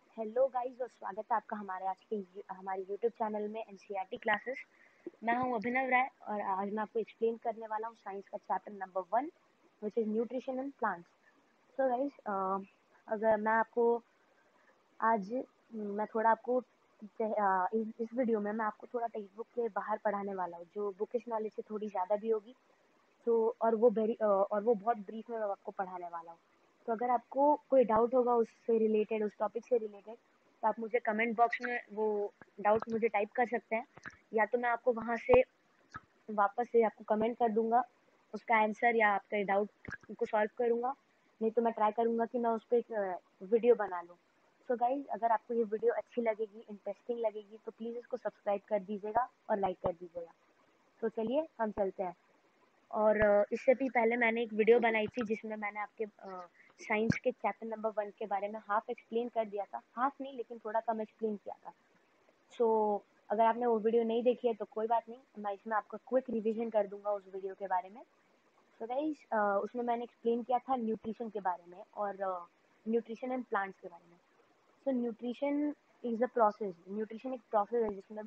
Hello guys और स्वागत है आपका हमारे यूट्यूब चैनल में एनसीईआरटी क्लासेस। मैं हूं अभिनव राय और आज मैं आपको एक्सप्लेन करने वाला हूं साइंस का chapter number 1 which is nutrition in plants. So guys, अगर मैं आपको आज मैं थोड़ा आपको इस वीडियो में मैं आपको थोड़ा टेक्स्ट बुक के बाहर पढ़ाने वाला हूँ, जो बुकिश नॉलेज से थोड़ी ज़्यादा भी होगी। तो और वो बहुत ब्रीफ में मैं आपको पढ़ाने वाला हूँ। तो अगर आपको कोई डाउट होगा उससे रिलेटेड, उस टॉपिक से रिलेटेड, तो आप मुझे कमेंट बॉक्स में वो डाउट मुझे टाइप कर सकते हैं, या तो मैं आपको वहाँ से वापस से आपको कमेंट कर दूंगा उसका आंसर, या आपके डाउट को सॉल्व करूंगा। नहीं तो मैं ट्राई करूंगा कि मैं उस पर एक वीडियो बना लूँ। सो गाइज, अगर आपको ये वीडियो अच्छी लगेगी, इंटरेस्टिंग लगेगी, तो प्लीज़ इसको सब्सक्राइब कर दीजिएगा और लाइक कर दीजिएगा। तो चलिए हम चलते हैं। और इससे भी पहले मैंने एक वीडियो बनाई थी जिसमें मैंने आपके साइंस के चैप्टर नंबर 1 के बारे में हाफ एक्सप्लेन कर दिया था, हाफ नहीं लेकिन थोड़ा कम एक्सप्लेन किया था। सो अगर आपने वो वीडियो नहीं देखी है तो कोई बात नहीं, मैं इसमें आपका क्विक रिवीजन कर दूंगा उस वीडियो के बारे में। सो गाइस, उसमें मैंने एक्सप्लेन किया था न्यूट्रिशन के बारे में और न्यूट्रिशन एंड प्लांट्स के बारे में। So nutrition is a process, nutrition एक प्रोसेस है जिसमें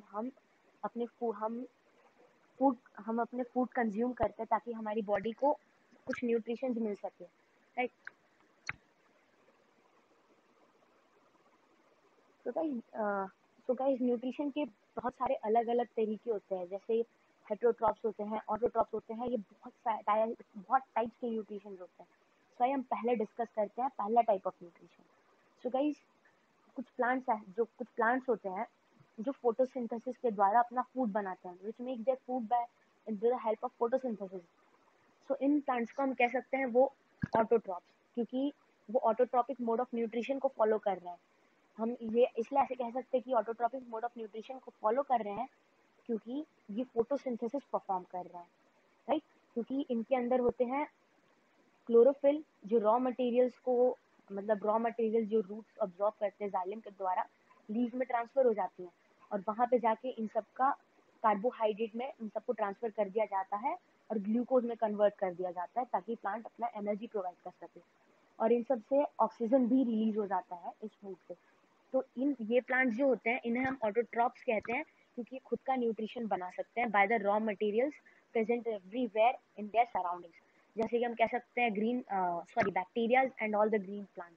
हम अपने फूड कंज्यूम करते हैं ताकि हमारी बॉडी को कुछ न्यूट्रिशन मिल सके, राइट। सो गाइस, न्यूट्रिशन के बहुत सारे अलग अलग तरीके होते हैं, जैसे हेटेरोट्रॉप्स होते हैं, ऑटोट्रॉप्स होते हैं। ये बहुत टाइप्स के न्यूट्रिशन होते हैं। सो हम पहले डिस्कस करते हैं पहला type of nutrition. So guys, कुछ प्लांट्स होते हैं जो फोटोसिंथेसिस के द्वारा अपना फूड बनाते हैं, which make their food by the help of photosynthesis. So इन प्लांट्स को हम कह सकते हैं वो ऑटोट्रॉप्स, क्योंकि वो ऑटोट्रॉपिक मोड ऑफ न्यूट्रिशन को फॉलो कर रहे हैं। हम ये इसलिए ऐसे कह सकते हैं कि ऑटोट्रॉपिक मोड ऑफ न्यूट्रिशन को फॉलो कर रहे हैं क्योंकि ये फोटोसिंथेसिस परफॉर्म कर रहे हैं, राइट। क्योंकि इनके अंदर होते हैं क्लोरोफिल, जो रॉ मटेरियल्स को, मतलब रॉ मटेरियल जो रूट्स ऑब्जॉर्व करते हैं जाइलम के द्वारा, लीव्स में ट्रांसफर हो जाती हैं और वहाँ पे जाके इन सब का कार्बोहाइड्रेट में इन सबको ट्रांसफर कर दिया जाता है और ग्लूकोज में कन्वर्ट कर दिया जाता है ताकि प्लांट अपना एनर्जी प्रोवाइड कर सके। और इन सब से ऑक्सीजन भी रिलीज हो जाता है इस फूड से। तो ये प्लांट्स जो होते हैं इन्हें हम ऑटोट्रॉप्स कहते हैं, क्योंकि खुद का न्यूट्रिशन बना सकते हैं by the raw materials present everywhere in their surroundings. जैसे कि हम कह सकते हैं bacterias and all the green plants.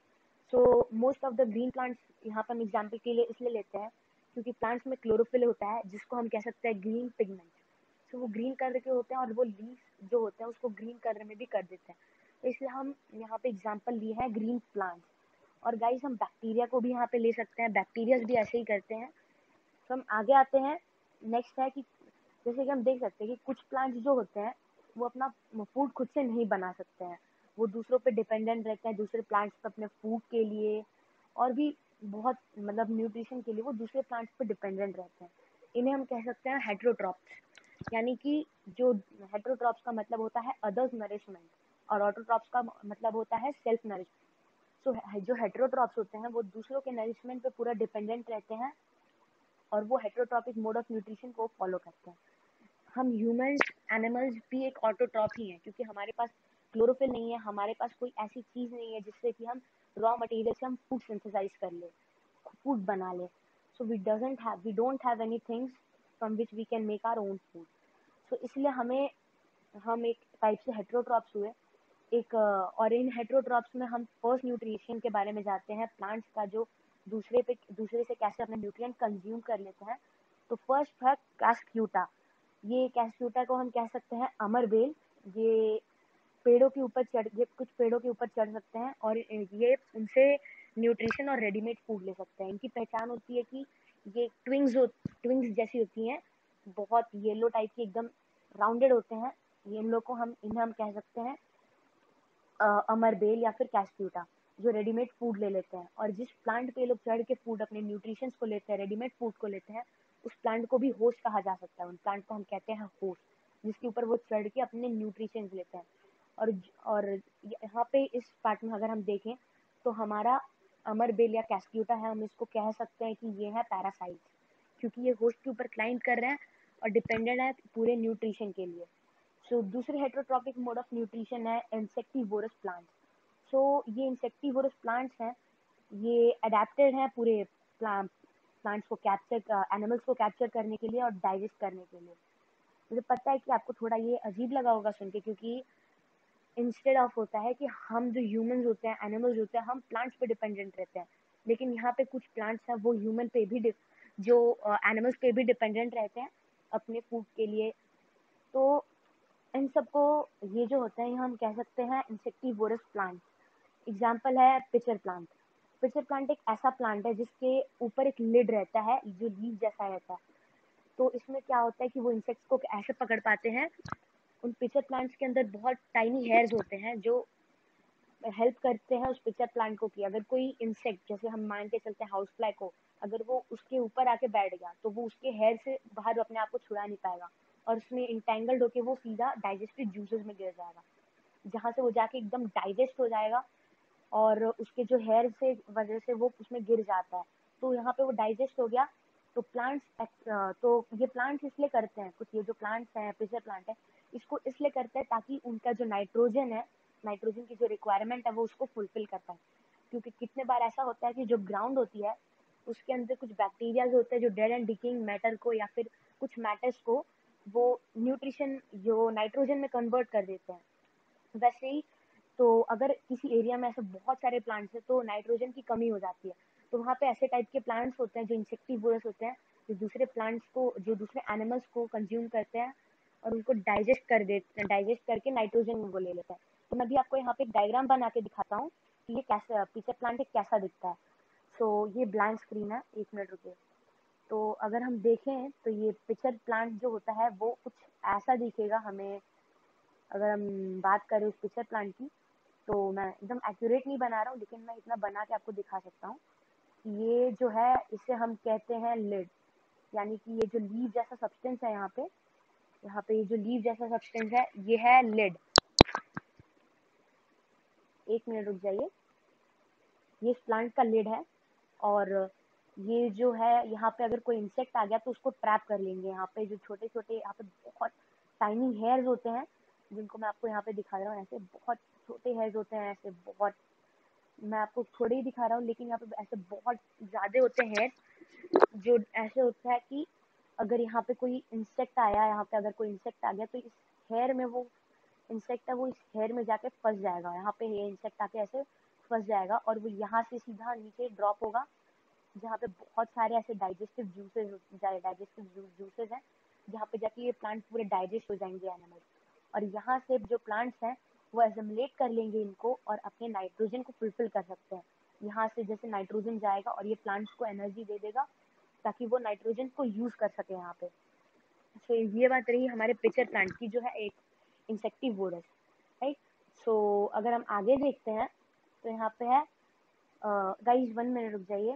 So most of the green plants यहाँ पर हम एग्जाम्पल के लिए इसलिए लेते हैं क्योंकि प्लांट्स में क्लोरोफिल होता है, जिसको हम कह सकते हैं ग्रीन पिगमेंट। सो वो ग्रीन कलर के होते हैं और वो लीव्स जो होते हैं उसको ग्रीन कलर में भी कर देते हैं। तो इसलिए हम यहाँ पे एग्जाम्पल लिए हैं ग्रीन प्लांट्स। और गाइस, हम बैक्टीरिया को भी यहाँ पे ले सकते हैं, बैक्टीरियाज भी ऐसे ही करते हैं। तो हम आगे आते हैं। नेक्स्ट है कि जैसे कि हम देख सकते हैं कि कुछ प्लांट्स जो होते हैं वो अपना फूड खुद से नहीं बना सकते हैं, वो दूसरों पे डिपेंडेंट रहते हैं, दूसरे प्लांट्स पे अपने फूड के लिए और भी बहुत मतलब न्यूट्रिशन के लिए वो दूसरे प्लांट्स पे डिपेंडेंट रहते हैं। इन्हें हम कह सकते हैं हेटेरोट्रॉप्स। यानी कि जो हेटेरोट्रॉप्स का मतलब होता है अदर्स नरिशमेंट और ऑटोट्रॉप्स का मतलब होता है सेल्फ नरिशमेंट। सो जो हेटेरोट्रॉप्स होते हैं वो दूसरों के नरिशमेंट पे पूरा डिपेंडेंट रहते हैं और वो हेटेरोट्रॉपिक मोड ऑफ न्यूट्रिशन को फॉलो करते हैं। हम ह्यूमंस, एनिमल्स भी एक ऑटोट्रॉप ही हैं, क्योंकि हमारे पास क्लोरोफिल नहीं है, हमारे पास कोई ऐसी चीज़ नहीं है जिससे कि हम रॉ मटेरियल से हम फूड सिंथेसाइज कर ले, फूड बना ले। So we don't have any things from which we can make our own food. So इसलिए हम एक टाइप से हेटेरोट्रॉप्स हुए। और इन हेटेरोट्रॉप्स में हम फर्स्ट न्यूट्रिशन के बारे में जानते हैं, प्लांट्स का जो दूसरे से कैसे अपने न्यूट्रिएंट कंज्यूम कर लेते हैं। तो फर्स्ट है कैस्क्यूटा। ये कैस्क्यूटा को हम कह सकते हैं अमर बेल। ये कुछ पेड़ों के ऊपर चढ़ सकते हैं और ये उनसे न्यूट्रिशन और रेडीमेड फूड ले सकते हैं। इनकी पहचान होती है कि ये ट्विंग्स जैसी होती हैं, बहुत येलो टाइप की, एकदम राउंडेड होते हैं। ये इन लोग को इन्हें हम कह सकते हैं अमर बेल या फिर कैस्क्यूटा, जो रेडीमेड फूड ले लेते हैं। और जिस प्लांट पे लोग चढ़ के फूड अपने न्यूट्रिशंस को लेते हैं, रेडीमेड फूड को लेते हैं, उस प्लांट को भी होस्ट कहा जा सकता है। उन प्लांट को हम कहते हैं होस्ट, जिसके ऊपर वो चढ़ के अपने न्यूट्रिशंस लेते हैं। और यहाँ पे इस पार्ट में अगर हम देखें तो हमारा अमर बेल या कैस्क्यूटा है, हम इसको कह सकते हैं कि ये है पैरासाइट्स, क्योंकि ये होस्ट के ऊपर क्लाइंब कर रहे हैं और डिपेंडेंट है पूरे न्यूट्रिशन के लिए। सो दूसरे हेटेरोट्रॉपिक मोड ऑफ न्यूट्रिशन है इंसेक्टिवोरस प्लांट्स। सो ये इंसेक्टिवोरस प्लांट्स हैं ये अडेप्टेड हैं पूरे प्लांट्स को कैप्चर एनिमल्स को कैप्चर करने के लिए और डाइजेस्ट करने के लिए। मुझे पता है कि आपको थोड़ा ये अजीब लगा होगा सुन के, क्योंकि इंस्टेड ऑफ होता है कि हम जो ह्यूमंस होते हैं, एनिमल्स होते हैं, हम प्लांट्स पे डिपेंडेंट रहते हैं, लेकिन यहाँ पे कुछ प्लांट्स हैं वो ह्यूमन पे भी जो एनिमल्स पे भी डिपेंडेंट रहते हैं अपने फूड के लिए। तो इन सबको ये जो होता है हम कह सकते हैं इंसेक्टिवोरस प्लांट। एग्जाम्पल है पिचर प्लांट। पिचर प्लांट एक ऐसा प्लांट है जिसके ऊपर एक लिड रहता है जो लीफ जैसा रहता है। तो इसमें क्या होता है कि वो इंसेक्ट्स को ऐसे पकड़ पाते हैं। उन पिचर प्लांट्स के अंदर बहुत टाइनी हेयर्स होते हैं जो हेल्प करते हैं उस पिचर प्लांट को कि अगर कोई इंसेक्ट, जैसे हम मान के चलते हैं हाउस फ्लाई को, अगर वो उसके ऊपर आके बैठ गया तो वो उसके हेयर से बाहर अपने आप को छुड़ा नहीं पाएगा और उसमें इंटेंगल्ड होके वो सीधा डाइजेस्टिव जूसेस में गिर जाएगा, जहाँ से वो जाके एकदम डाइजेस्ट हो जाएगा और उसके जो हेयर से वजह से वो उसमें गिर जाता है। तो यहाँ पे वो डाइजेस्ट हो गया। तो तो ये प्लांट्स इसलिए करते हैं, कुछ ये जो प्लांट्स हैं, पिचर प्लांट है, इसको इसलिए करते हैं ताकि उनका जो नाइट्रोजन है, नाइट्रोजन की जो रिक्वायरमेंट है वो उसको फुलफिल कर पाए। क्योंकि कितने बार ऐसा होता है कि जो ग्राउंड होती है उसके अंदर कुछ बैक्टीरियाज होते हैं जो डेड एंड डिकिंग मैटर को या फिर कुछ मैटर्स को वो न्यूट्रिशन जो नाइट्रोजन में कन्वर्ट कर देते हैं। वैसे ही तो अगर किसी एरिया में ऐसे बहुत सारे प्लांट्स हैं तो नाइट्रोजन की कमी हो जाती है। तो वहाँ पे ऐसे टाइप के प्लांट्स होते हैं जो इंसेक्टिवोरस होते हैं, जो दूसरे प्लांट्स को, जो दूसरे एनिमल्स को कंज्यूम करते हैं और उनको डाइजेस्ट कर देते हैं, डाइजेस्ट करके नाइट्रोजन वो ले लेते हैं। तो मैं भी आपको यहाँ पे एक डायग्राम बना के दिखाता हूँ कि ये कैसा पिचर प्लांट कैसा दिखता है। सो ये ब्लैंक स्क्रीन है, 1 मिनट रुकिए। तो अगर हम देखें तो ये पिचर प्लांट जो होता है वो कुछ ऐसा दिखेगा हमें। अगर हम बात करें उस पिक्चर प्लांट की, तो मैं एकदम एक्यूरेट नहीं बना रहा हूँ, लेकिन मैं इतना बना के आपको दिखा सकता हूँ कि ये जो है इसे हम कहते हैं लिड। यानी कि ये जो लीव जैसा सब्सटेंस है यहाँ पे ये जो लीव जैसा सब्सटेंस है ये है लिड। 1 मिनट रुक जाइए। ये इस प्लांट का लिड है और ये जो है यहाँ पे अगर कोई इंसेक्ट आ गया तो उसको ट्रैप कर लेंगे। यहाँ पे जो छोटे छोटे यहाँ पे बहुत टाइनी हेयर्स होते हैं जिनको मैं आपको यहाँ पे दिखा रहा हूँ। ऐसे बहुत छोटे हेयर्स होते हैं, ऐसे बहुत, मैं आपको थोड़े ही दिखा रहा हूँ लेकिन यहाँ पे ऐसे बहुत ज्यादा होते हैं जो ऐसे होता है कि अगर यहाँ पे कोई इंसेक्ट आया, यहाँ पे अगर कोई इंसेक्ट आ गया तो इस हेयर में वो इंसेक्ट है वो इस हेयर में जाके फंस जाएगा। यहाँ पे ये इंसेक्ट आके ऐसे फंस जाएगा और वो यहाँ से सीधा नीचे ड्रॉप होगा जहाँ पे बहुत सारे ऐसे डाइजेस्टिव जूसेस हैं जहाँ पे जाके ये प्लांट पूरे डाइजेस्ट हो जाएंगे एनिमल्स। और यहाँ से जो प्लांट्स हैं वो एसिमिलेट कर लेंगे इनको और अपने नाइट्रोजन को फुलफिल कर सकते हैं। यहाँ से जैसे नाइट्रोजन जाएगा और ये प्लांट्स को एनर्जी दे देगा ताकि वो नाइट्रोजन को यूज कर सके यहाँ पे। सो ये बात रही हमारे पिचर प्लांट की जो है एक इंसेक्टिवोरस, राइट। सो अगर हम आगे देखते हैं तो यहाँ पे है, गाइस 1 मिनट रुक जाइए।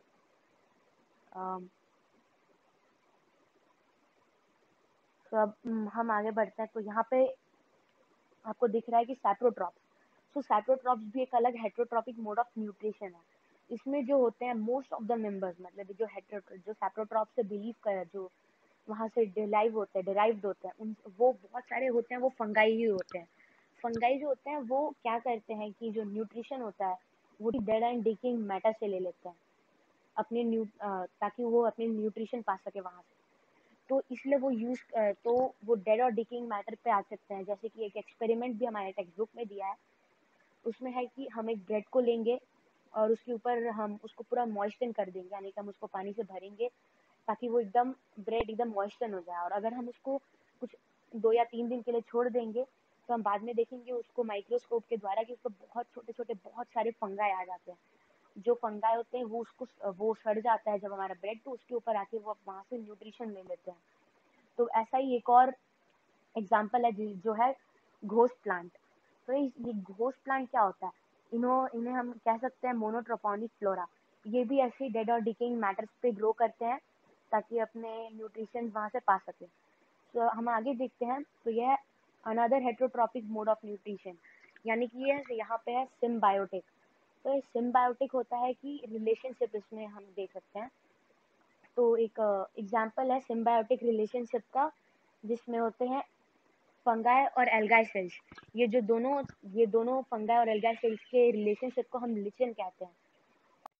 तो अब हम आगे बढ़ते हैं। तो यहाँ पे आपको दिख रहा है कि सैप्रोट्रॉप्स। तो सैप्रोट्रॉप्स भी एक अलग हेटेरोट्रॉपिक मोड ऑफ न्यूट्रिशन है। इसमें जो होते हैं मोस्ट ऑफ द मेंबर्स, मतलब जो सैप्रोट्रॉप से बिलीव कर, जो वहाँ से डिराइव्ड होते हैं उन वो बहुत सारे होते हैं, वो फंगाई ही होते हैं। फंगाई जो होते हैं वो क्या करते हैं कि जो न्यूट्रिशन होता है वो डेड एंड डिकिंग मैटर से ले लेते हैं ताकि वो अपने न्यूट्रिशन पा सके वहाँ से। तो इसलिए तो वो डेड और डिकिंग मैटर पे आ सकते हैं। जैसे कि एक एक्सपेरिमेंट भी हमारे टेक्स्ट बुक में दिया है, उसमें है कि हम एक ब्रेड को लेंगे और उसके ऊपर हम उसको पूरा मॉइस्चन कर देंगे, यानी कि हम उसको पानी से भरेंगे ताकि वो एकदम ब्रेड एकदम मॉइस्चन हो जाए। और अगर हम उसको कुछ 2 या 3 दिन के लिए छोड़ देंगे तो हम बाद में देखेंगे उसको माइक्रोस्कोप के द्वारा कि उसको बहुत छोटे छोटे बहुत सारे फंगाई आ जाते हैं। जो फंगाई होते हैं वो सड़ जाता है जब हमारा ब्रेड, तो उसके ऊपर आके वो वहाँ से न्यूट्रिशन ले लेते हैं। तो ऐसा ही एक और एग्जाम्पल है जो है घोस्ट प्लांट। तो ये घोस्ट प्लांट क्या होता है, इन्हें हम कह सकते हैं मोनोट्रोपोनिक फ्लोरा। ये भी ऐसे डेड और डिकेइंग मैटर्स पे ग्रो करते हैं ताकि अपने न्यूट्रिशन वहाँ से पा सके। तो हम आगे देखते हैं तो यह another heterotrophic mode of nutrition, यानी कि ये यहाँ पे है सिम्बायोटिक। तो ये सिम्बायोटिक होता है कि रिलेशनशिप इसमें हम देख सकते हैं। तो एक एग्जाम्पल है सिम्बायोटिक रिलेशनशिप का जिसमें होते हैं फंगाई और एल्गाई सेल्स। ये दोनों फंगाई और एल्गाई सेल्स के रिलेशनशिप को हम लिचेन कहते हैं।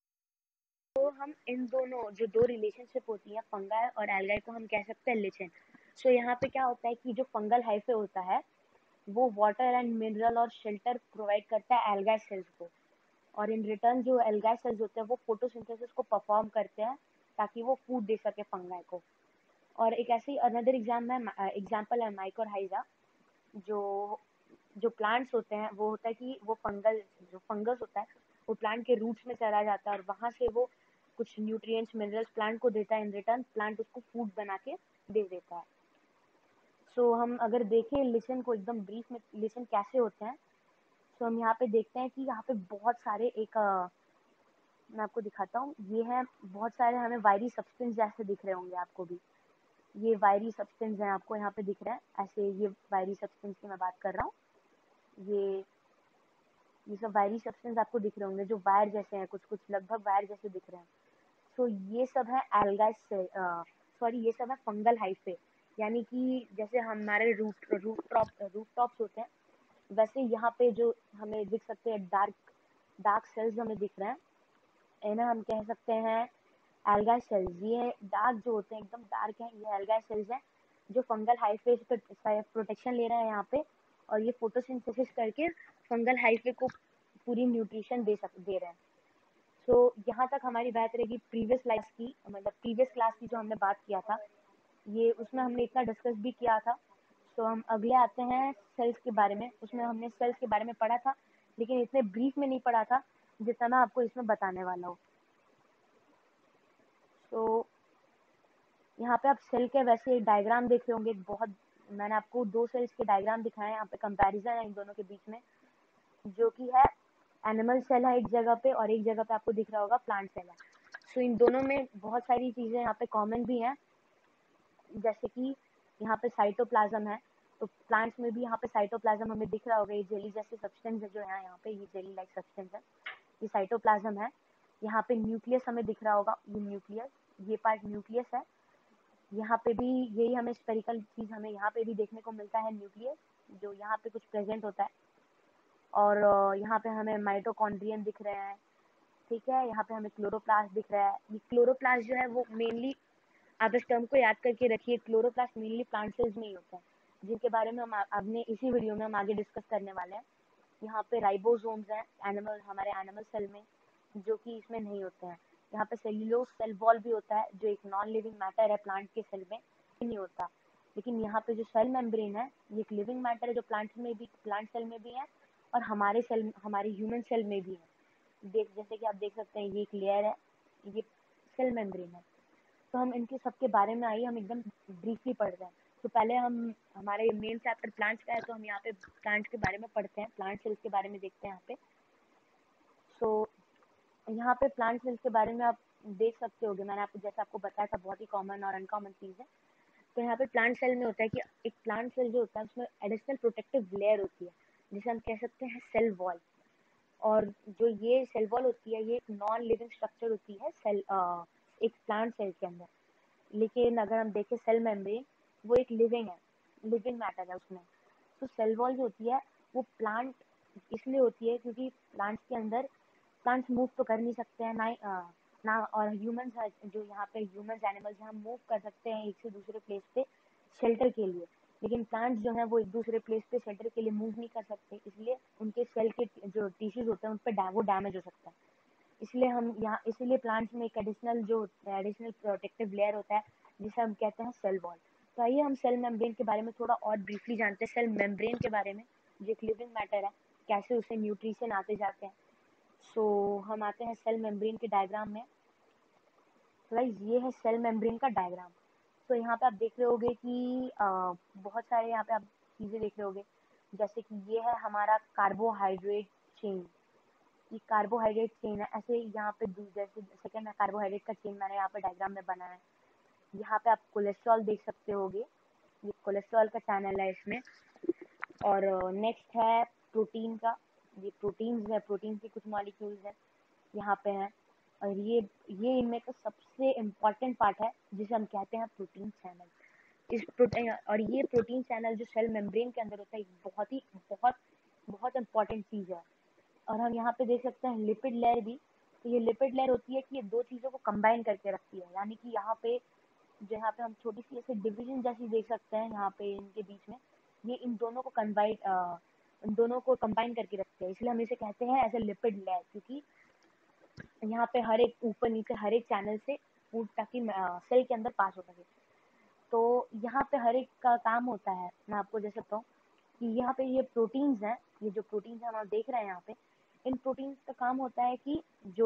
तो हम इन दोनों जो दो रिलेशनशिप होती है फंगाई और एल्गाई को हम कह सकते हैं लिचेन। सो यहाँ पे क्या होता है कि जो फंगल हाइफे होता है वो वाटर एंड मिनरल और शेल्टर प्रोवाइड करता है एल्गाई सेल्स को, और इन रिटर्न जो एल्गाई सेल्स होते हैं वो फोटोसिंथेसिस को परफॉर्म करते हैं ताकि वो फूड दे सके फंगाई को। और एक ऐसी अनदर एग्जाम्पल है माइकोरहाइजा। जो जो प्लांट्स होते हैं वो होता है कि वो जो फंगस होता है वो प्लांट के रूट्स में चला जाता है और वहां से वो कुछ न्यूट्रिएंट्स मिनरल्स प्लांट को देता है, इन रिटर्न प्लांट उसको फूड बना के दे देता है। सो हम अगर देखें लिसन को एकदम ब्रीफ में, लिसन कैसे होते हैं, तो हम यहाँ पे देखते हैं कि यहाँ पे बहुत सारे मैं आपको दिखाता हूँ, ये है बहुत सारे हमें वायरी सब्सटेंस जैसे दिख रहे होंगे आपको भी। ये वायरी सब्सटेंस हैं आपको यहाँ पे दिख रहे हैं ऐसे, ये वायरी सब्सटेंस की मैं बात कर रहा हूँ। ये ये सब वायरी सब्सटेंस आपको दिख रहे होंगे जो वायर जैसे हैं, कुछ कुछ लगभग वायर जैसे दिख रहे हैं। तो ये सब है एल्गाई से सॉरी ये सब है फंगल हाइफे, यानी कि जैसे हमारे रूट टॉप्स होते हैं वैसे यहाँ पे जो हमें दिख सकते हैं डार्क डार्क सेल्स हमें दिख रहे हैं, इन्हें हम कह सकते हैं एल्गाई सेल्स। ये डार्क जो होते हैं एकदम डार्क हैं, ये एल्गाई सेल्स हैं जो फंगल हाइफे पे प्रोटेक्शन ले रहे हैं यहाँ पे, और ये फोटोसिंथेसिस करके फंगल हाइफे को पूरी न्यूट्रिशन दे रहे हैं। सो यहाँ तक हमारी बात रहेगी प्रीवियस क्लास की, मतलब प्रीवियस क्लास की जो हमने बात किया था, ये उसमें हमने इतना डिस्कस भी किया था। तो हम अगले आते हैं सेल्स के बारे में। उसमें हमने सेल्स के बारे में पढ़ा था लेकिन इतने ब्रीफ में नहीं पढ़ा था जितना मैं आपको इसमें बताने वाला हूँ। तो यहाँ पे आप सेल के वैसे डायग्राम देख रहे होंगे, बहुत मैंने आपको दो सेल्स के डायग्राम दिखाए हैं, यहाँ पे कंपैरिजन है इन दोनों के बीच में, जो कि है एनिमल सेल है एक जगह पे और एक जगह पे आपको दिख रहा होगा प्लांट सेल है। सो इन दोनों में बहुत सारी चीजें यहाँ पे कॉमन भी हैं, जैसे कि यहाँ पे साइटोप्लाज्म है, तो प्लांट्स में भी यहाँ पे साइटोप्लाज्म हमें दिख रहा होगा, ये जेली जैसे सब्सटेंस है जो है यहाँ पे, ये जेली लाइक सब्सटेंस है, ये साइटोप्लाज्म है। यहाँ पे न्यूक्लियस हमें दिख रहा होगा, ये न्यूक्लियस, ये पार्ट न्यूक्लियस है। यहाँ पे भी यही हमें स्पेरिकल चीज हमें यहाँ पे भी देखने को मिलता है, न्यूक्लियस जो यहाँ पे कुछ प्रेजेंट होता है। और यहाँ पे हमें माइटोकॉन्ड्रियन दिख रहे हैं, ठीक है। यहाँ पे हमें क्लोरोप्लास्ट दिख रहा है। ये क्लोरोप्लास्ट जो है वो मेनली, आप इस टर्म को याद करके रखिए, क्लोरोप्लास्ट मेनली प्लांट सेल्स में ही होता है, जिनके बारे में हम अपने इसी वीडियो में हम आगे डिस्कस करने वाले हैं। यहाँ पे राइबोसोम्स हैं हमारे एनिमल सेल में, जो कि इसमें नहीं होते हैं। यहाँ पे सेल्यूलोज सेल वॉल भी होता है जो एक नॉन लिविंग मैटर है प्लांट के सेल में, नहीं होता। लेकिन यहाँ पे जो सेल मेम्ब्रेन है ये एक लिविंग मैटर है जो प्लांट सेल में भी है और हमारे ह्यूमन सेल में भी है। जैसे कि आप देख सकते हैं ये एक लेयर है, ये सेल मेम्ब्रेन है। तो हम इनके सबके बारे में आइए हम एकदम ब्रीफली पढ़ रहे हैं। तो पहले हम हमारे मेन चैप्टर प्लांट्स का है तो हम यहाँ पे प्लांट्स के बारे में पढ़ते हैं, प्लांट सेल्स के बारे में देखते हैं यहाँ पे। सो यहाँ पे प्लांट सेल्स के बारे में आप देख सकते होगे, मैंने आपको जैसे आपको बताया था बहुत ही कॉमन और अनकॉमन चीज़ है। तो यहाँ पे प्लांट सेल में होता है कि एक प्लांट सेल जो होता है उसमें एडिशनल प्रोटेक्टिव लेयर होती है जिसे हम कह सकते हैं सेल वॉल। और जो ये सेल वॉल होती है ये एक नॉन लिविंग स्ट्रक्चर होती है एक प्लांट सेल के अंदर। लेकिन अगर हम देखें सेल मेम्ब्रेन, वो एक लिविंग मैटर है उसमें। तो सेल वॉल जो होती है वो प्लांट इसलिए होती है क्योंकि प्लांट्स के अंदर प्लांट्स मूव तो कर नहीं सकते हैं ना और ह्यूमंस जो यहाँ पे ह्यूमंस एनिमल्स हम मूव कर सकते हैं एक से दूसरे प्लेस पे शेल्टर के लिए, लेकिन प्लांट्स जो है वो एक दूसरे प्लेस पे शेल्टर के लिए मूव नहीं कर सकते, इसलिए उनके सेल के जो टिश्यूज होते हैं उन पर वो डैमेज हो सकता है। इसलिए प्लांट्स में एक एडिशनल प्रोटेक्टिव लेयर होता है जिसे हम कहते हैं सेल वॉल। तो आइए हम सेल मेम्ब्रेन के बारे में थोड़ा और ब्रीफली जानते हैं, सेल मेम्ब्रेन के बारे में, जो एक लिविंग मैटर है, कैसे उसे न्यूट्रिशन आते जाते हैं। सो हम आते हैं सेल मेम्ब्रेन के डायग्राम में। तो गाइस ये है सेल मेम्ब्रेन का डायग्राम। तो यहाँ पे आप देख रहे होगे कि बहुत सारे यहाँ पे आप चीज़ें देख रहे होगे, जैसे कि ये है हमारा कार्बोहाइड्रेट चेन, ये कार्बोहाइड्रेट चेन है। ऐसे यहाँ पे जैसे सेकेंड कार्बोहाइड्रेट का चेन मैंने यहाँ पे डायग्राम में बनाया है। यहाँ पे आप कोलेस्ट्रॉल देख सकते होगे, ये कोलेस्ट्रॉल का चैनल है इसमें। और नेक्स्ट है प्रोटीन का, ये प्रोटीन्स है, प्रोटीन के कुछ मॉलिक्यूल्स हैं यहाँ पे हैं। और ये इनमें का सबसे इम्पोर्टेंट पार्ट है जिसे हम कहते हैं प्रोटीन चैनल। इस प्रोटीन और ये प्रोटीन चैनल जो सेल मेम्ब्रेन के अंदर होता है बहुत बहुत इम्पोर्टेंट चीज़ है। और हम यहाँ पे देख सकते हैं लिपिड लेयर भी, तो ये लिपिड लेयर होती है कि ये दो चीज़ों को कंबाइन करके रखती है, यानी कि यहाँ पे हम छोटी सी ऐसे डिवीजन जैसी देख सकते हैं यहाँ पे इनके बीच में, ये इन दोनों को कंबाइन करके रखते हैं, इसलिए हम इसे कहते हैं एज ए लिपिड लेयर, क्योंकि यहाँ पे हर एक ऊपर नीचे हर एक चैनल से फूड ताकि सेल के अंदर पास हो सके। तो यहाँ पे हर एक का काम होता है, मैं आपको जैसे बताऊँ कि यहाँ पे ये प्रोटीन्स हैं, ये जो प्रोटीन्स हैं हम देख रहे हैं यहाँ पे, इन प्रोटीन्स का काम होता है कि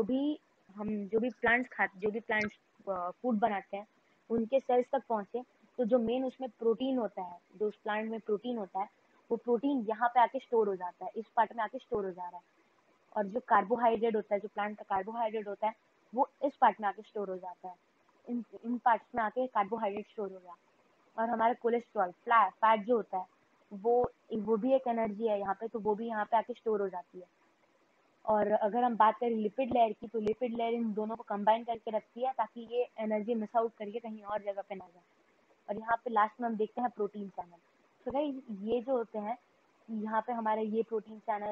जो भी प्लांट्स फूड बनाते हैं उनके सेल्स तक पहुँचे, तो जो मेन उसमें प्रोटीन होता है, जो उस प्लांट में प्रोटीन होता है, वो प्रोटीन यहाँ पे आके स्टोर हो जाता है, इस पार्ट में आके स्टोर हो जा रहा है। और जो कार्बोहाइड्रेट होता है, जो प्लांट का कार्बोहाइड्रेट होता है, वो इस पार्ट में आके स्टोर हो जाता है, इन इन पार्ट्स में आके कार्बोहाइड्रेट स्टोर हो गया। और हमारा कोलेस्ट्रॉल फैट जो होता है वो भी एक एनर्जी है यहाँ पे, तो वो भी यहाँ पे आके स्टोर हो जाती है। और अगर हम बात करें लिपिड लेयर की, तो लिपिड लेयर इन दोनों को कंबाइन करके रखती है ताकि ये एनर्जी मिस आउट करके कहीं और जगह पे ना जाए। और यहाँ पे लास्ट में हम देखते हैं प्रोटीन चैनल। तो गाइस ये जो होते हैं, यहाँ पे हमारे ये प्रोटीन चैनल,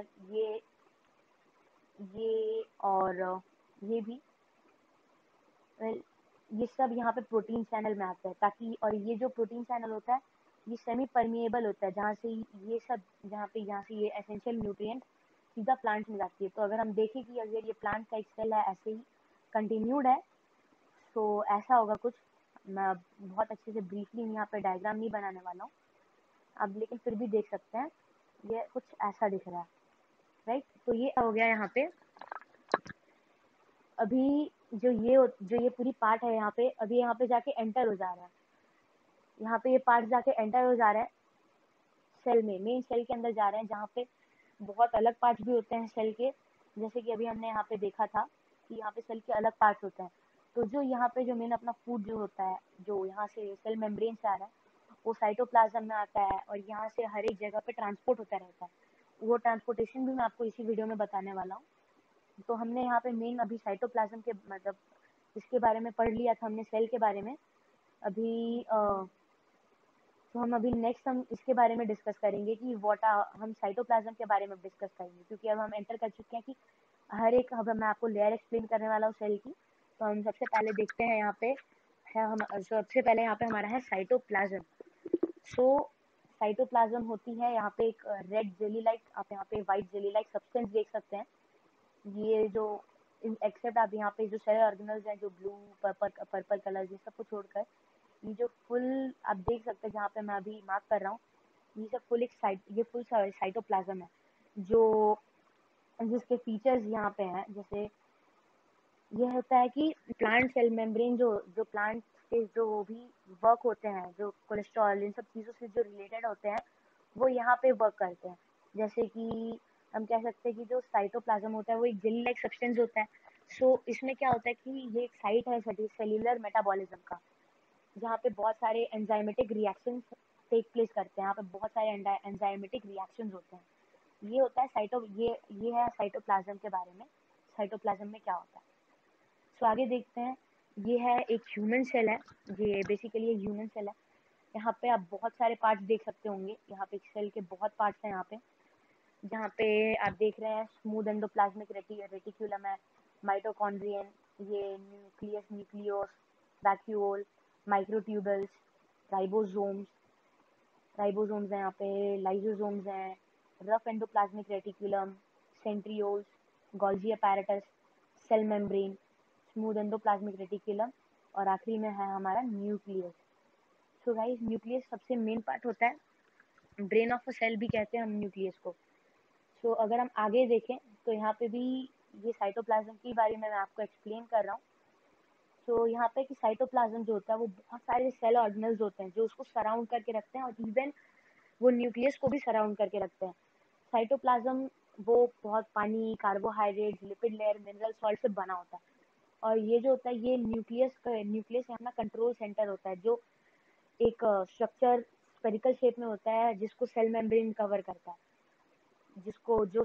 ये और ये भी, well, ये सब यहाँ पे प्रोटीन चैनल में आता है, ताकि और ये जो प्रोटीन चैनल होता है ये सेमी परमिएबल होता है, जहाँ से ये एसेंशियल न्यूट्रिएंट सीधा प्लांट में जाती है। तो अगर हम देखें कि अगर ये प्लांट का एक सेल है ऐसे ही कंटिन्यूड है, तो ऐसा होगा कुछ। मैं बहुत अच्छे से ब्रीफली यहाँ पे डायग्राम नहीं बनाने वाला हूँ अब, लेकिन फिर भी देख सकते हैं ये कुछ ऐसा दिख रहा है, राइट। तो ये हो गया यहाँ पे। अभी जो ये पूरी पार्ट है यहाँ पे, अभी यहाँ पे जाके एंटर हो जा रहा है, यहाँ पे ये पार्ट जाके एंटर हो जा रहा है सेल में, मेन सेल के अंदर जा रहे हैं, जहाँ पे बहुत अलग पार्ट्स भी होते हैं सेल के, जैसे कि अभी हमने यहाँ पे देखा था कि यहाँ पे सेल के अलग पार्ट्स होते हैं। तो जो यहाँ पे जो मेन अपना फूड जो होता है, जो यहाँ से सेल मेम्ब्रेन से आ रहा है, वो साइटोप्लाज्म में आता है और यहाँ से हर एक जगह पे ट्रांसपोर्ट होता रहता है। वो ट्रांसपोर्टेशन भी मैं आपको इसी वीडियो में बताने वाला हूँ। तो हमने यहाँ पे मेन अभी साइटोप्लाज्म के मतलब इसके बारे में पढ़ लिया था हमने, सेल के बारे में। अभी तो हम अभी नेक्स्ट हम इसके बारे में डिस्कस करेंगे कि हम साइटोप्लाज्म के बारे में डिस्कस करेंगे, क्योंकि अब हम एंटर कर चुके हैं कि अब मैं आपको लेयर एक्सप्लेन करने वाला हूँ सेल की। तो हम सबसे पहले देखते हैं यहाँ पे है हम सबसे पहले यहाँ पे हमारा है साइटोप्लाज्म। सो साइटोप्लाज्म होती है यहाँ पे एक रेड जेली लाइक, आप यहाँ पे व्हाइट जेली लाइक सब्सटेंस देख सकते हैं। ये जो एक्सेप्ट आप यहाँ पे जो सेल ऑर्गेनल्स हैं जो ब्लू पर्पल कलर ये सब को छोड़कर, ये जो फुल आप देख सकते हैं जहाँ पे मैं अभी मार्क कर रहा हूँ, ये सब फुल साइटोप्लाज्म है, जो जिसके फीचर्स यहाँ पे हैं। जैसे ये होता है कि प्लांट सेल मेम्ब्रेन जो जो प्लांट के जो भी वर्क होते हैं, जो कोलेस्ट्रॉल इन सब चीज़ों से जो रिलेटेड होते हैं, वो यहाँ पे वर्क करते हैं। जैसे कि हम कह सकते हैं कि जो साइटोप्लाज्म होता है वो एक जेली लाइक सब्सटेंस होता है। सो इसमें क्या होता है कि ये एक साइट है सेल्यूलर मेटाबॉलिज्म का, जहाँ पे बहुत सारे एंजाइमेटिक रिएक्शंस टेक प्लेस करते हैं। यहाँ पे बहुत सारे एंजाइमेटिक रिएक्शंस होते हैं। ये है साइटोप्लाज्म के बारे में, साइटोप्लाज्म में क्या होता है। सो आगे देखते हैं। ये है एक ह्यूमन सेल है, ये बेसिकली एक ह्यूमन सेल है। यहाँ पे आप बहुत सारे पार्ट्स देख सकते होंगे, यहाँ पे सेल के बहुत पार्ट्स हैं यहाँ पे, जहाँ पे आप देख रहे हैं स्मूथ एंडोप्लाज्मिक रेटिक्यूलम है, माइटोकॉन्ड्रियन, ये nucleus nucleolus, vacuole, microtubules, ribosomes ribosomes हैं यहाँ पे, लाइसोसोम्स हैं, rough endoplasmic reticulum, centrioles, Golgi apparatus, cell membrane, smooth endoplasmic reticulum, और आखिरी में है हमारा न्यूक्लियस। सो गाइस न्यूक्लियस सबसे मेन पार्ट होता है, ब्रेन ऑफ अ सेल भी कहते हैं हम न्यूक्लियस को। सो अगर हम आगे देखें तो यहाँ पे भी ये साइटोप्लाज्म के बारे में मैं आपको एक्सप्लेन कर रहा हूँ। तो यहाँ पे कि साइटोप्लाज्म जो होता है वो बहुत सारे सेल ऑर्गेनल्स होते हैं जो उसको सराउंड करके रखते हैं, और इवन वो न्यूक्लियस को भी सराउंड करके रखते हैं। साइटोप्लाज्म वो बहुत पानी, carbohydrate, lipid layer, mineral salt से बना होता है। और ये जो होता है ये न्यूक्लियस अपना कंट्रोल सेंटर होता है, जो एक स्ट्रक्चर स्फेरिकल शेप में होता है जिसको सेल मेम्ब्रेन कवर करता है, जिसको जो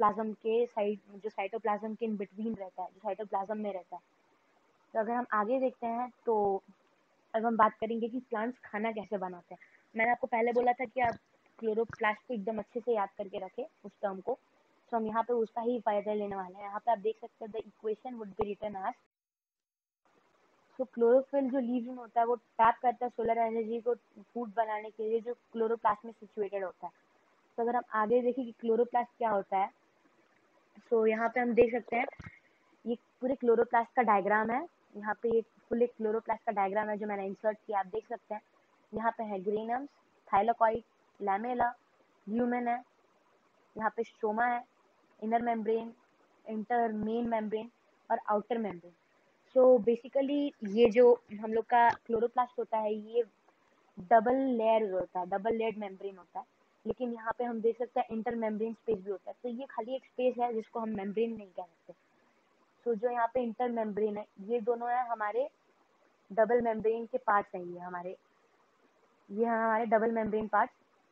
साइटोप्लाज्म के इन बिटवीन रहता है, जो साइटोप्लाज्म में रहता है। तो अगर हम आगे देखते हैं तो अब हम बात करेंगे कि प्लांट्स खाना कैसे बनाते हैं। मैंने आपको पहले बोला था कि आप क्लोरोप्लास्ट को एकदम अच्छे से याद करके रखें उस टर्म को। सो हम यहाँ पे उसका ही फायदा लेने वाले हैं। यहाँ पे आप देख सकते हैं the equation would be written as, so chlorophyll जो लीव में होता है वो टैप करता है सोलर एनर्जी को फूड बनाने के लिए जो क्लोरोप्लास्ट में सिचुएटेड होता है। तो अगर हम आगे देखें कि क्लोरोप्लास्ट क्या होता है, सो यहाँ पे हम देख सकते हैं ये पूरे क्लोरोप्लास्ट का डायग्राम है। यहाँ पे ये फुल एक क्लोरोप्लास्ट का डायग्राम है जो मैंने इंसर्ट किया, आप देख सकते हैं। यहाँ पे है ग्रेनम्स, थाइलाकॉइड, लैमेला, ल्यूमेन है, यहाँ पे स्ट्रोमा है, inner membrane, inter main membrane और आउटर मेम्ब्रेन। सो बेसिकली ये जो हम लोग का क्लोरोप्लास्ट होता है ये डबल लेयर होता है, डबल लेयर्ड मेम्ब्रेन होता है। लेकिन यहाँ पे हम देख सकते हैं इंटर मेम्ब्रेन स्पेस भी होता है, तो ये खाली एक स्पेस है जिसको हम मेम्ब्रेन नहीं कह सकते। सो जो यहाँ पे इंटर मेम्ब्रेन है ये दोनों है हमारे डबल मेम्ब्रेन के पार्ट्स हैं, ये है हमारे डबल मेम्ब्रेन पार्ट्स।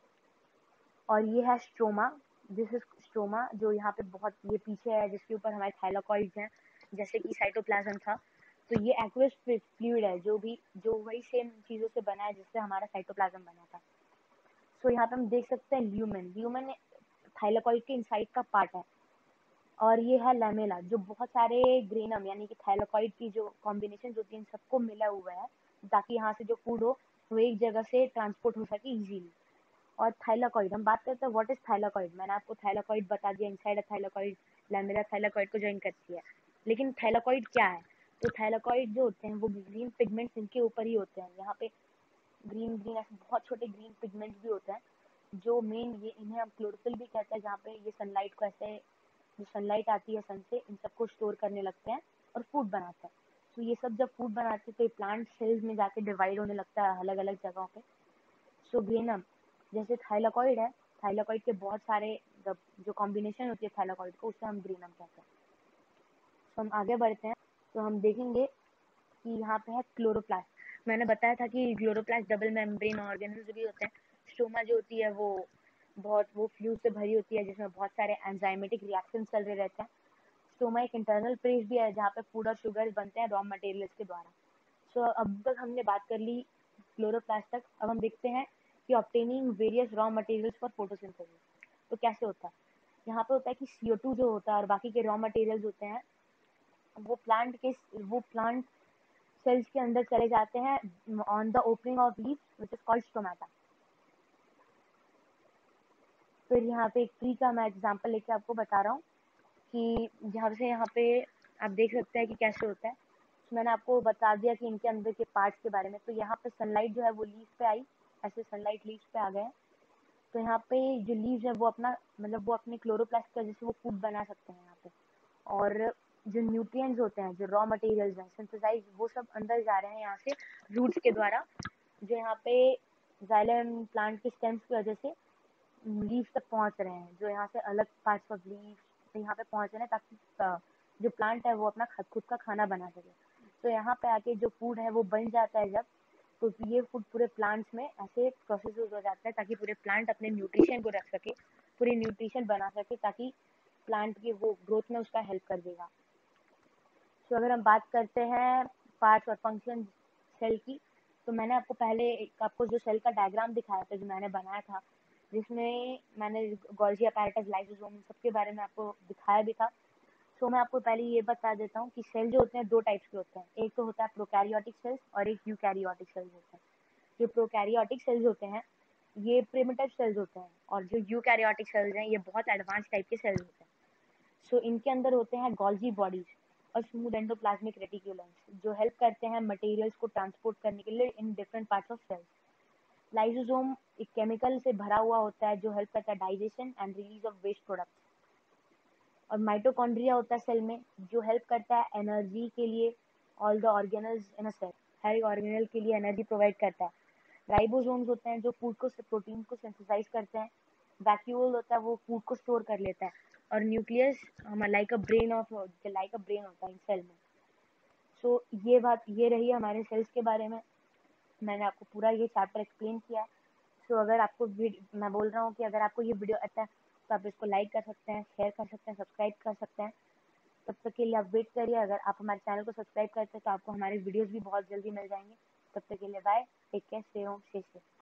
और ये है स्ट्रोमा, दिस इज स्ट्रोमा जो यहाँ पे बहुत ये पीछे है जिसके ऊपर हमारे थाइलाकॉइड्स हैं जैसे कि साइटोप्लाज्म था। तो ये एक्वस फ्लूइड है जो वही सेम चीज़ों से बना है जिससे हमारा साइटोप्लाज्म बना था। सो यहाँ पे हम देख सकते हैं ल्यूमेन, ल्यूमेन थाइलाकॉइड के इनसाइड का पार्ट है। और ये है लैमेला जो बहुत सारे ग्रेनम यानी कि थाइलाकॉइड की जो कॉम्बिनेशन होती है इन सबको मिला हुआ है ताकि यहाँ से जो फूड हो वो एक जगह से ट्रांसपोर्ट हो सके इजीली। और थाइलाकॉइड हम बात करते हैं व्हाट इज थाइलाकॉइड, मैंने आपको थाइलाकॉइड बता दिया, इनसाइड थाइलाकॉइड लैमेला थाइलाकॉइड को ज्वाइन करती है। लेकिन थाइलाकॉइड क्या है, तो थाइलाकॉइड जो होते हैं वो ग्रीन पिगमेंट्स इनके ऊपर ही होते हैं। यहाँ पे ग्रीन ग्रीन ऐसे बहुत छोटे ग्रीन पिगमेंट्स भी होते हैं जो मेन ये इन्हें हम क्लोरोफिल भी कहते हैं, जहाँ पे ये सनलाइट को ऐसे जो सनलाइट आती है सन से इन सबको स्टोर करने लगते हैं और फूड बनाते हैं। तो ये सब जब फूड बनाते हैं तो ये प्लांट सेल्स में जाके डिवाइड होने लगता है अलग अलग जगहों पे। सो ग्रेनम जैसे थाइलाकॉइड है, थाइलाकॉइड के बहुत सारे जो कॉम्बिनेशन होती है थाइलाकॉइड को उसे हम ग्रेनम कहते हैं। तो हम आगे बढ़ते हैं तो हम देखेंगे कि यहाँ पे है क्लोरोप्लास्ट। मैंने बताया था कि क्लोरोप्लास्ट डबल मेम्ब्रेन ऑर्गेनल्स भी होते हैं। स्टोमा जो होती है वो फ्लूइड से भरी होती है जिसमें बहुत सारे एंजाइमेटिक रिएक्शन चल रहे रहते हैं। स्टोमा एक इंटरनल प्लेस भी है जहाँ पे फूड और शुगर बनते हैं रॉ मटेरियल्स के द्वारा। सो अब तक हमने बात कर ली क्लोरोप्लास्ट तक, अब हम देखते हैं कि obtaining various raw materials for photosynthesis तो कैसे होता है। यहाँ पे होता है कि CO2 जो होता है और बाकी के रॉ मटेरियल्स होते हैं वो प्लांट सेल्स के अंदर चले जाते हैं on the opening of leaf which is called stomata. फिर यहाँ पे एक ट्री का मैं एग्जांपल लेके आपको बता रहा हूँ कि यहाँ पे आप देख सकते हैं कि कैसे होता है। तो मैंने आपको बता दिया कि इनके अंदर के पार्ट्स के बारे में। तो यहाँ पे सनलाइट जो है वो लीफ पे आई, ऐसे सनलाइट लीफ पे आ गए। तो यहाँ पे जो लीव्स है वो अपना मतलब वो अपने क्लोरोप्लास्ट का जैसे वो फूड बना सकते हैं यहाँ पे। और जो न्यूट्रिएंट्स होते हैं जो रॉ मटेरियल्स हैं सिंथेसाइज वो सब अंदर जा रहे हैं यहाँ से रूट्स के द्वारा, जो यहाँ पे जाइलम प्लांट के स्टेम्स की वजह से लीफ तक पहुँच रहे हैं, जो यहाँ से अलग पार्ट्स ऑफ लीफ यहाँ पे पहुँच रहे हैं ताकि जो प्लांट है वो अपना खुद का खाना बना सके। तो यहाँ पे आके जो फूड है वो बन जाता है जब, तो ये फूड पूरे प्लांट्स में ऐसे प्रोसेस हो जाता है ताकि पूरे प्लांट अपने न्यूट्रिशन को रख सके, पूरी न्यूट्रिशन बना सके ताकि प्लांट की वो ग्रोथ में उसका हेल्प कर देगा। तो अगर हम बात करते हैं पार्ट्स और फंक्शन सेल की, तो मैंने आपको पहले आपको जो सेल का डायग्राम दिखाया था जो मैंने बनाया था जिसमें मैंने गोल्गी अपैरेटस लाइसोसोम सबके बारे में आपको दिखाया भी था। तो मैं आपको पहले ये बता देता हूँ कि सेल जो होते हैं दो टाइप्स के होते हैं, एक तो होता है प्रोकैरियोटिक सेल्स और एक यूकैरियोटिक सेल्स होते हैं। जो प्रोकैरियोटिक सेल्स होते हैं ये प्रिमिटिव सेल्स होते हैं और जो यूकैरियोटिक सेल्स हैं ये बहुत एडवांस टाइप के सेल्स होते हैं। सो इनके अंदर होते हैं गोल्गी बॉडीज और स्मूथ एंडोप्लाज्मिक रेटिकुलम्स जो हेल्प करते हैं मटेरियल्स को ट्रांसपोर्ट करने के लिए in different parts of cells. Lysosome एक केमिकल से भरा हुआ होता है जो हेल्प करता है digestion and release of waste products. और माइटोकॉन्ड्रिया होता है सेल में जो हेल्प करता है एनर्जी के लिए all the organelles in a cell, हर एक ऑर्गेनल के लिए एनर्जी प्रोवाइड करता है। राइबोसोम्स होते हैं जो फूड को प्रोटीन को सिंथेसाइज करते हैं। वैक्यूल होता है वो फूड को स्टोर कर लेता है। और न्यूक्लियस लाइक अ ब्रेन होता है इन सेल में। सो ये रही हमारे सेल्स के बारे में, मैंने आपको पूरा ये चैप्टर एक्सप्लेन किया है। सो अगर आपको मैं बोल रहा हूँ कि अगर आपको ये वीडियो अच्छा है तो आप इसको लाइक कर सकते हैं, शेयर कर सकते हैं, सब्सक्राइब कर सकते हैं। तब तक के लिए आप वेट करिए, अगर आप हमारे चैनल को सब्सक्राइब करते हैं तो आपको हमारे वीडियोस भी बहुत जल्दी मिल जाएंगे। तब तक के लिए bye, take care, stay home, stay safe.